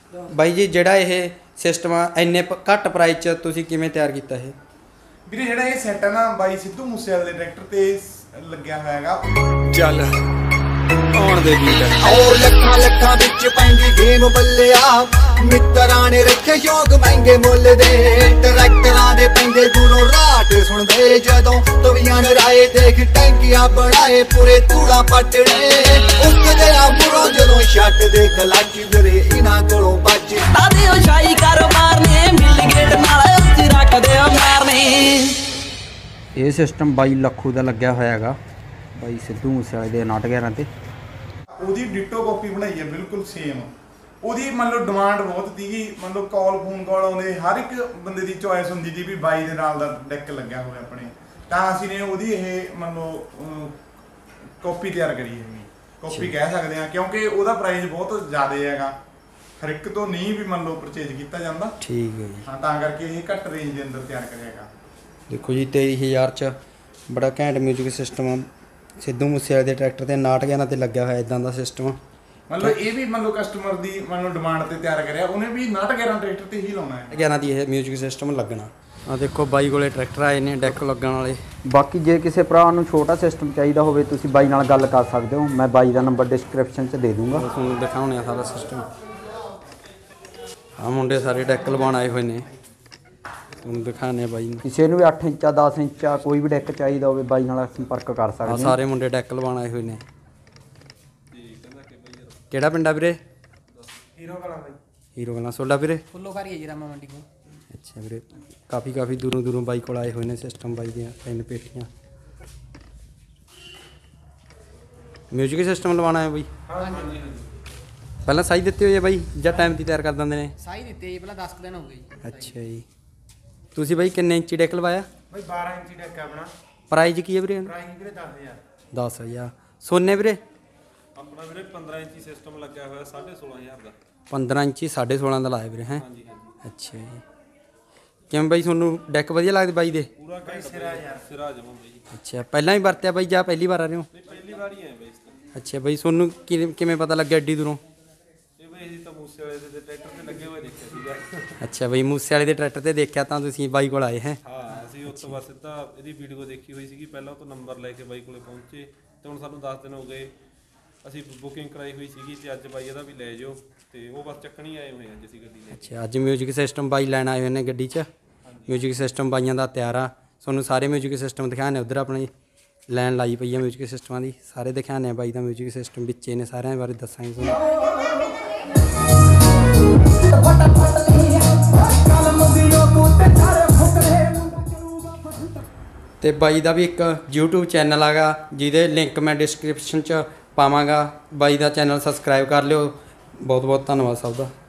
ਬਾਈ ਜੀ ਜਿਹੜਾ ਇਹ ਸਿਸਟਮ ਆ ਇੰਨੇ ਘੱਟ ਪ੍ਰਾਈਸ 'ਚ ਤੁਸੀਂ ਕਿਵੇਂ ਤਿਆਰ ਕੀਤਾ ਇਹ? ਵੀਰੇ ਜਿਹੜਾ ਇਹ ਸੈੱਟ ਹੈ ਨਾ ਬਾਈ ਸਿੱਧੂ ਮੂਸੇਵਾਲੇ ਦੇ ਟਰੈਕਟਰ ਤੇ ਲੱਗਿਆ ਹੋਇਆ ਹੈਗਾ। ਚੱਲ ਆਉਣ ਦੇ ਗੀਤ ਉਹ ਲੱਖਾਂ ਲੱਖਾਂ ਵਿੱਚ ਪੈਂਦੀ ਗੇਮ ਬੱਲਿਆ ਮਿੱਤਰਾਂ ਨੇ ਰੱਖੇ ਸ਼ੌਕ ਮਹਿੰਗੇ ਮੁੱਲ ਦੇ ਟਰੈਕਟਰਾਂ ਦੇ ਪੈਂਦੇ ਦੂਰੋਂ ਰਾਟ ਸੁਣਦੇ ਜਦੋਂ ਤਵੀਆਂ ਰਾਏ ਦੇਖ ਟੈਂਕੀਆਂ ਬਣਾਏ ਪੂਰੇ ਤੂੜਾ ਪਟੜੇ ਉੱਠਦੇ ਆ ਮੂਰੋਂ ਜਦੋਂ ਛੱਟ ਦੇ ਕਲਾਚੀ ਵੀਰੇ ਇਹਨਾਂ ਕੋਲੋਂ ਬਚ ਤਾਦੇ ਉਹ ਸ਼ਾਈ ਕਾਰੋਬਾਰ ਨੇ ਮਿਲ ਗੇਟ ਨਾਲ ਉੱਚੀ ਰੱਖਦੇ ਉਹ ਮਾਰਨੇ। ਇਹ ਸਿਸਟਮ 22 ਲੱਖੂ ਦਾ ਲੱਗਿਆ ਹੋਇਆ ਹੈਗਾ ਬਾਈ ਸਿੱਧੂ ਮੂਸੇਵਾਲੇ ਦੇ 911 ਤੇ। ਉਹਦੀ ਡਿਟੋ ਕਾਪੀ ਬਣਾਈ ਹੈ ਬਿਲਕੁਲ ਸੇਮ। ਉਹਦੀ ਮੰਨ ਲਓ ਡਿਮਾਂਡ ਬਹੁਤ ਸੀਗੀ, ਮੰਨ ਲਓ ਫੋਨ ਕਾਲ ਆਉਂਦੇ ਹਰ ਇੱਕ ਬੰਦੇ ਦੀ ਚੋਇਸ ਹੁੰਦੀ ਸੀ ਵੀ ਬਾਈ ਦੇ ਨਾਲ ਦਾ ਡੈਕ ਲੱਗਿਆ ਹੋਇਆ ਆਪਣੇ, ਤਾਂ ਅਸੀਂ ਨੇ ਉਹਦੀ ਇਹ ਮੰਨ ਲਓ ਕਾਪੀ ਤਿਆਰ ਕਰੀ ਹੈਗੀ। ਕਾਪੀ ਕਹਿ ਸਕਦੇ ਹਾਂ ਕਿਉਂਕਿ ਉਹਦਾ ਪ੍ਰਾਈਸ ਬਹੁਤ ਜ਼ਿਆਦਾ ਹੈਗਾ, ਹਰ ਇੱਕ ਤੋਂ ਨਹੀਂ ਵੀ ਮੰਨ ਲਓ ਪਰਚੇਜ ਕੀਤਾ ਜਾਂਦਾ। ਠੀਕ ਹੈ ਜੀ। ਹਾਂ ਤਾਂ ਕਰਕੇ ਇਹ ਘੱਟ ਰੇਂਜ ਦੇ ਅੰਦਰ ਤਿਆਰ ਕਰਿਆ ਹੈਗਾ। ਦੇਖੋ ਜੀ 23,000 ਚ ਬੜਾ ਘੈਂਟ ਮਿਊਜ਼ਿਕ ਸਿਸਟਮ ਆ ਸਿੱਧੂ ਮੂਸੇਵਾਲੇ ਦੇ ਟਰੈਕਟਰ ਤੇ 911 ਤੇ ਲੱਗਿਆ ਹੋਇਆ ਇਦਾਂ ਦਾ ਸਿਸਟਮ। ਮੰਨ ਲਓ ਇਹ ਵੀ ਮੰਨ ਲਓ ਕਸਟਮਰ ਦੀ ਮੰਨ ਲਓ ਡਿਮਾਂਡ ਤੇ ਤਿਆਰ ਕਰਿਆ, ਉਹਨੇ ਵੀ 911 ਟਰੈਕਟਰ ਤੇ ਹੀ ਲਾਉਣਾ ਹੈ। 11 ਦੀ ਇਹ ਮਿਊਜ਼ਿਕ ਸਿਸਟਮ ਲੱਗਣਾ। ਆ ਦੇਖੋ ਬਾਈ ਕੋਲੇ ਟਰੈਕਟਰ ਆਏ ਨੇ ਡੈਕ ਲੱਗਣ ਵਾਲੇ। ਬਾਕੀ ਜੇ ਕਿਸੇ ਭਰਾ ਨੂੰ ਛੋਟਾ ਸਿਸਟਮ ਚਾਹੀਦਾ ਹੋਵੇ ਤੁਸੀਂ ਬਾਈ ਨਾਲ ਗੱਲ ਕਰ ਸਕਦੇ ਹੋ, ਮੈਂ ਬਾਈ ਦਾ ਨੰਬਰ ਡਿਸਕ੍ਰਿਪਸ਼ਨ 'ਚ ਦੇ ਦੂੰਗਾ। ਤੁਹਾਨੂੰ ਦਿਖਾਉਣੇ ਆ ਸਾਰਾ ਸਿਸਟਮ। ਆ ਮੁੰਡੇ ਸਾਰੇ ਡੈਕ ਲਵਾਉਣ ਆਏ ਹੋਏ ਨੇ, ਤੁਹਾਨੂੰ ਦਿਖਾਣੇ ਬਾਈ ਨੂੰ। ਕਿਸੇ ਨੂੰ ਵੀ 8 ਇੰਚਾ 10 ਇੰਚਾ ਕੋਈ ਵੀ ਡੈਕ ਚਾਹੀਦਾ ਹੋਵੇ ਬਾਈ ਨਾਲ ਸੰਪਰਕ ਕਰ ਸਕਦੇ ਹੋ। ਸਾਰੇ ਮੁੰਡੇ ਡੈਕ ਲਵਾਉਣ ਆਏ ਹੋਏ ਨੇ। ਕਿਹੜਾ ਪਿੰਡ ਆ ਵੀਰੇ? ਹੀਰੋ ਕਲਾਂ ਬਾਈ। ਹੀਰੋ ਕਲਾਂ। ਸੋਡਾ ਵੀਰੇ? ਫੁੱਲੋ ਘਰ ਹੀ ਹੈ ਜੀ ਰਾਮਾ ਮੰਡੀ ਕੋਲ। ਅੱਛਾ ਵੀਰੇ, ਕਾਫੀ ਦੂਰੋਂ ਬਾਈ ਕੋਲ ਆਏ ਹੋਏ ਨੇ ਸਿਸਟਮ ਬਾਈ ਦੀਆਂ 3 ਪੇਟੀਆਂ। ਮਿਊਜ਼ਿਕ ਸਿਸਟਮ ਲਵਾਉਣਾ ਹੈ ਬਾਈ? ਹਾਂਜੀ। ਪਹਿਲਾਂ ਸਾਈ ਦਿੱਤੇ ਹੋਏ ਆ ਬਾਈ ਜਾਂ ਟਾਈਮ ਦੀ ਤਿਆਰ ਕਰ ਦਿੰਦੇ ਨੇ? ਸਾਈ ਦਿੱਤੇ ਜੀ ਪਹਿਲਾਂ 10 ਦਿਨ ਹੋ ਗਏ ਜੀ। ਅੱਛਾ ਜੀ। ਤੁਸੀਂ ਬਾਈ ਕਿੰਨੇ ਇੰਚੀ ਡੈਕ ਲਵਾਇਆ? ਬਾਈ 12 ਇੰਚੀ ਡੈਕ ਆਪਣਾ। ਪ੍ਰਾਈਜ਼ ਕੀ ਹੈ ਵੀਰੇ? ਪ੍ਰਾਈਸ ਵੀਰੇ 10,000। 10,000। ਸੋਨੇ ਵੀਰੇ? ਆਪਣਾ ਵੀਰੇ 15 ਇੰਚੀ ਸਿਸਟਮ ਲੱਗਿਆ ਹੋਇਆ 16,500 ਦਾ। 15 ਇੰਚੀ 16,500 ਦਾ ਲਾਇਆ ਵੀਰੇ ਹੈ? ਹਾਂਜੀ ਹਾਂਜੀ। ਅੱਛਾ ਜੀ। ਕਿਵੇਂ ਬਾਈ ਤੁਹਾਨੂੰ ਡੈਕ ਵਧੀਆ ਲੱਗਦੇ ਬਾਈ ਦੇ? ਪੂਰਾ ਕਾਈ ਸਿਰਾ ਯਾਰ ਸਿਰਾ ਜਮਾ ਬਾਈ। ਅੱਛਾ, ਪਹਿਲਾਂ ਹੀ ਵਰਤਿਆ ਬਾਈ ਜਾਂ ਪਹਿਲੀ ਵਾਰ ਆ ਰਹੇ ਹੋ? ਨਹੀਂ ਪਹਿਲੀ ਵਾਰ ਹੀ ਆਏ ਬਾਈ ਇਸ ਤੋਂ। ਅੱਛਾ ਬਾਈ, ਤੁਹਾਨੂੰ ਕਿਵੇਂ ਪਤਾ ਲੱਗਿਆ ਐਡੀ ਦੂਰੋਂ? ਇਹ ਬਾਈ ਅਸੀਂ ਤਾਂ ਮੂਸੇਵਾਲੇ ਦੇ ਟਰੈਕਟਰ ਤੇ ਲੱਗੇ ਹੋਏ ਦੇਖਿਆ ਸੀਗਾ। ਅੱਛਾ ਬਾਈ, ਮੂਸੇਵਾਲੇ ਦੇ ਟਰੈਕਟਰ ਤੇ ਦੇਖਿਆ ਤਾਂ ਤੁਸੀਂ ਬਾਈ ਕੋਲ ਆਏ ਹੈ? ਹਾਂ, ਅਸੀਂ ਉਸ ਤੋਂ ਬਾਅਦ ਸਿੱਧਾ ਇਹਦੀ ਵੀਡੀਓ ਦੇਖੀ ਹੋਈ ਸੀਗੀ, ਪਹਿਲਾਂ ਉਹ ਤੋਂ ਨੰਬਰ ਲੈ ਕੇ ਬਾਈ ਕੋਲੇ ਪਹੁੰਚੇ ਤੇ ਹੁਣ ਸਾਨੂੰ 10 ਦਿਨ ਹੋ ਗਏ। ਅਸੀਂ ਬੁਕਿੰਗ ਕਰਾਈ ਹੋਈ ਸੀਗੀ ਤੇ ਅੱਜ ਬਾਈ ਇਹਦਾ ਵੀ ਲੈ ਜਾਓ ਤੇ ਉਹ ਬਸ ਚੱਕਣੀ ਆਏ ਹੋਏ ਅੱਜ ਅਸੀਂ ਗੱਡੀ ਲੈ। ਅੱਛਾ, ਅੱਜ ਮਿਊਜ਼ਿਕ ਸਿਸਟਮ ਬਾਈ ਲੈਣ ਆਏ ਹੋਏ ਨੇ ਗੱਡੀ 'ਚ। ਮਿਊਜ਼ਿਕ ਸਿਸਟਮ ਬਾਈਆਂ ਦਾ ਤਿਆਰ ਆ, ਤੁਹਾਨੂੰ ਸਾਰੇ ਮਿਊਜ਼ਿਕ ਸਿਸਟਮ ਦਿਖਾਣੇ। ਉੱਧਰ ਆਪਣੀ ਲਾਈਨ ਲਾਈ ਪਈ ਆ ਮਿਊਜ਼ਿਕ ਸਿਸਟਮਾਂ ਦੀ, ਸਾਰੇ ਦਿਖਾਣੇ ਆ ਬਾਈ ਦਾ ਮਿਊਜ਼ਿਕ ਸਿਸਟਮ ਵਿੱਚੇ ਨੇ, ਸਾਰਿਆਂ ਬਾਰੇ ਦੱਸਾਂਗੇ ਤੁਹਾਨੂੰ। ਤੇ ਬਾਈ ਦਾ ਵੀ ਇੱਕ YouTube ਚੈਨਲ ਹੈਗਾ ਜਿਹਦੇ ਲਿੰਕ ਮੈਂ ਡਿਸਕ੍ਰਿਪਸ਼ਨ 'ਚ ਪਾਵਾਂਗਾ। ਬਾਈ ਦਾ ਚੈਨਲ ਸਬਸਕ੍ਰਾਈਬ ਕਰ ਲਿਓ। ਬਹੁਤ ਬਹੁਤ ਧੰਨਵਾਦ ਸਭ ਦਾ।